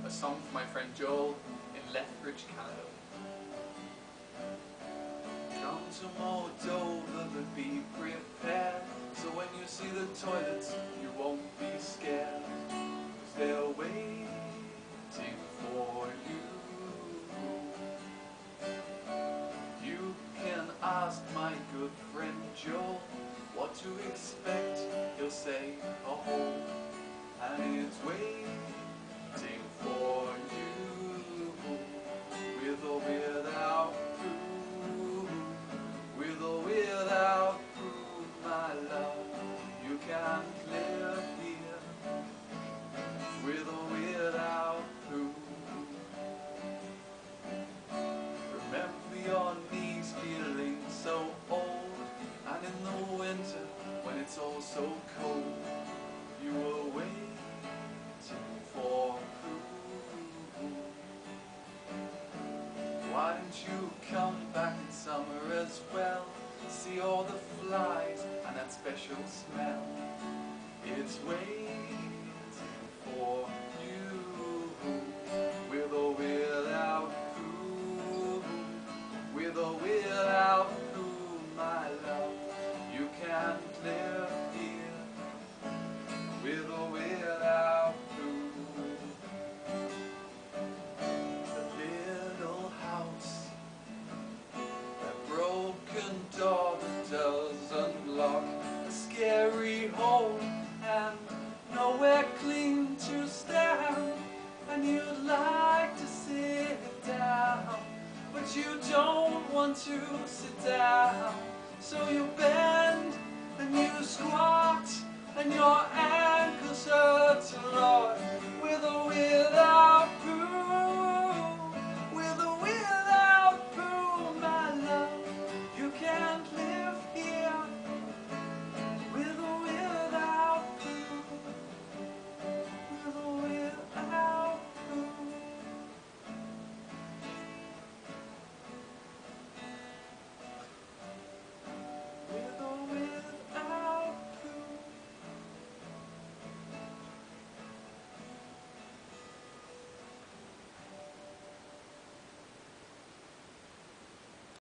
a song for my friend Joel in Lethbridge, Canada. Come to Moldova, but be prepared, so when you see the toilets you won't be scared, 'cause they're waiting for you. You can ask my good friend Joel what to expect. He'll say a hole, and it's waiting for you, with or without food, with or without food, my love. You can't live here, with or without food. Remember your knees feeling so old, and in the winter when it's all so cold, you were waiting for food. Why don't you come back in summer as well? See all the flies and that special smell. It's waiting for you, with or without food, with or without food, my love. You can't live here, with or without food. The little house, that broken door that doesn't lock, a scary hole, and nowhere clean to stand. And you'd like to sit down, but you don't want to sit down. So you bend and you squat and you're